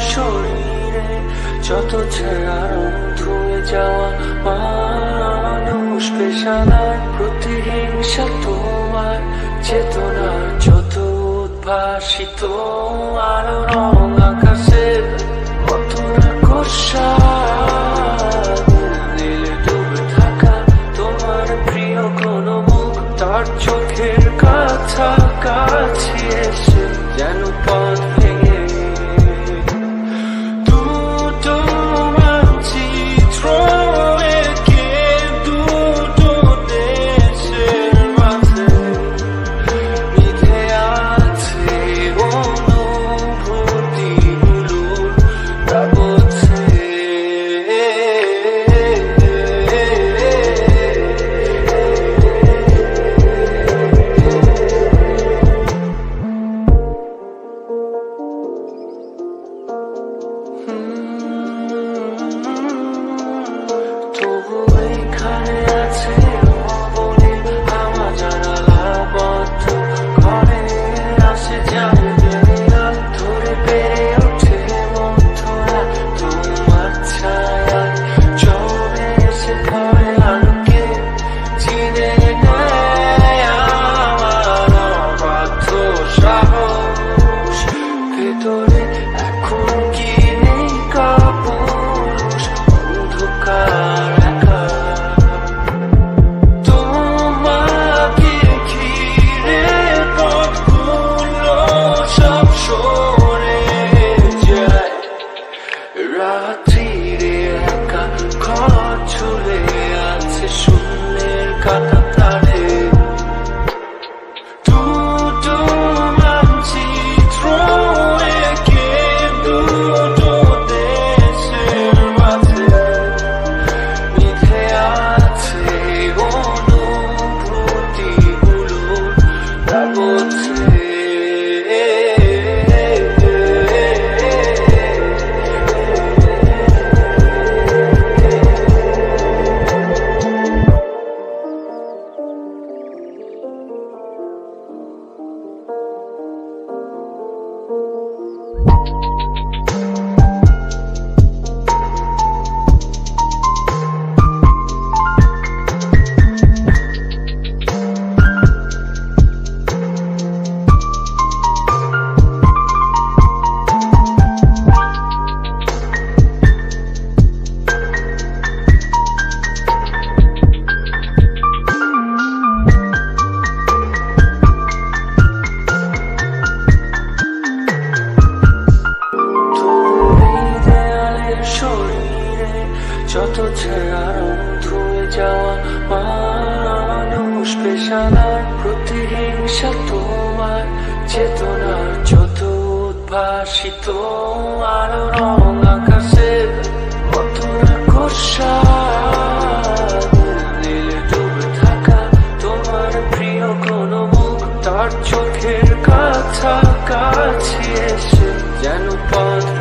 শরীরে যত ছায়া ধুয়ে যাওয়া মানুষ পেশাদার প্রতিহিংসা তোমার চেতনার যত উদ্ভাসিত আলো রং আকাশের মতো রাক্ষসা নীলে ডুবে থাকা তোমার প্রিয় কোন মুখ তার চোখের কাছাকাছি এসে যেন পথ ভেঙে দুটো মানচিত্র এঁকে দুটো দেশের মাঝে মিথে আছে অনুভূতিগুলোর কাগজে। তবু এখানে আছে বলে আমার জানালা বদ্ধ ঘরে আসে জানবে ধরে পেরে ওঠে মন্থরা তোমার ছায়ায় চলে এসে ঘরে আলোকে চিনে নেয় আমার অবাধ্য সাহস ভেতরে এখন কি নেই কাপুরুষ অন্ধকার একা তোমাকে ঘিরে পথগুলো সব সরে যায় রাত্রিরে একা ঘর ঝুলে আছে শূন্যের কাঁটাতারে দুটো মানচিত্র এঁকে দুটো দেশের মাঝে মিথে আছে অনুভূতিগুলোর কাগজে। শরীরে যত ছায়া ধুয়ে যাওয়া মানুষ পেশাদার প্রতিহিংসা তোমার চেতনার যত উদ্ভাসিত আলো রং আকাশের মতো রাক্ষসা নীলে ডুবে থাকা তোমার প্রিয় কোন মুখ তার চোখের কাছাকাছি এসে যেন পথ